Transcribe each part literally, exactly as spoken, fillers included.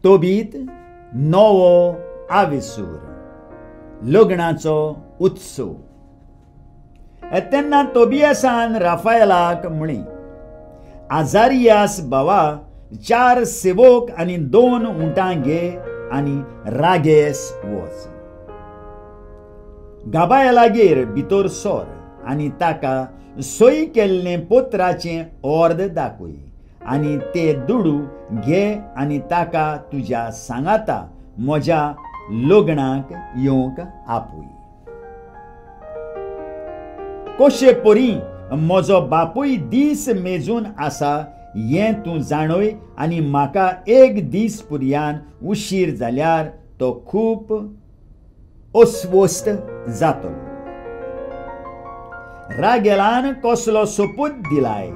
तोबीत नवो आविसूर लग्नाचो उत्सव। तेन्ना तोबियासान राफाएलाक म्हळें, आजारियास भावा, चार सेवक आनी दोन उंटां घे आनी रागेस वच। गाबायलागेर भितर सोर आनी ताका सोय केल्लें पोत्राचें अर्द दाखय आनी ते दुडू घे आनी ताका तुज्या सांगाता म्हज्या लग्नाक येवंक आपुय। कशे परी म्हजो बापूय दीस मेजून आसा हें तूं जाणय आनी म्हाका एक दीस पुर्यान उशीर जाल्यार तो खूब अस्वस्थ जातलो। रागेलान कसलो सोपूत दिलाय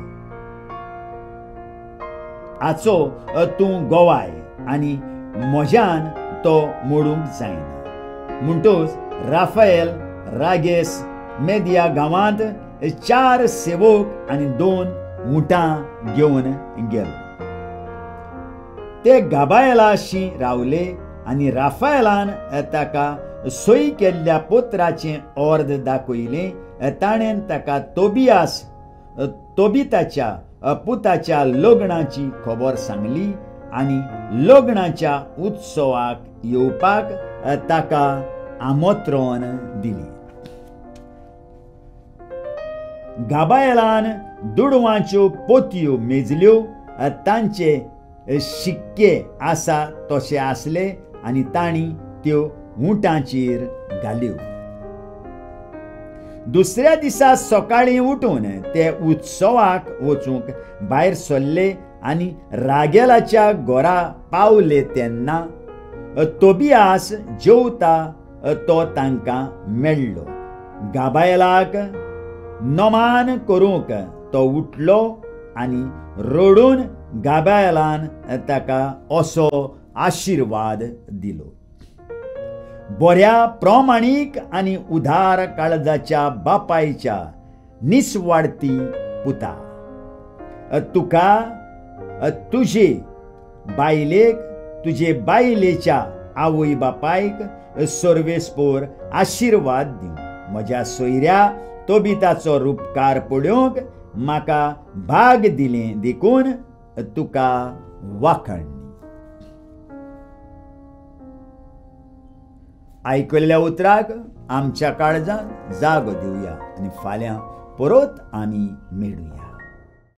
हाचो तूं गोवाय आनी म्हज्यान तो मोडूंक जायना। म्हणटच राफाएल रागेस मेदिया गांवांत चार सेवक आनी दोन उंटां घेवन गेलो। ते गाबायलाशी रावले आनी राफाएलान ताका सोय केल्ल्या पोत्राचें अर्द दाखयलें। ताणें ताका तोबियास तोबिताच्या पुताच्या लग्नाची खबर सांगली आनी लग्नाच्या उत्सवाक येवपाक ताका आमंत्रण दिलें। गाबायलान दुडवांच्यो पोतयो मेजल्यो, तांचे शिक्के आसा तशे आसले आनी तांणी त्यो उंटांचेर घाल्यो। दुसऱ्या दिसा सकाळीं उठून ते उत्सवाक वचूंक भायर सरले आनी रागेलाच्या घरा पावले तेन्ना तोबियास जेवता तो तांकां मेळ्ळो। गाबायलाक नमान करूंक तो उठलो आनी रडून गाबायलान ताका असो आशिर्वाद दिलो। बऱ्या प्रामाणीक आनी उदार काळजाच्या बापायच्या निसवाडती पुता, तुका तुजे बायलेक तुजे बायलेच्या आवय बापायक सर्वेस्पोर आशिर्वाद दिवं। म्हज्या सोयऱ्या तोबिताचो रूपकार पळोवंक म्हाका भाग दिलें देखून तुका वाखणणी। आयकल्ल्या उतराक आमच्या काळजांत जागो दिवया आनी फाल्यां परत आमी मेळुया।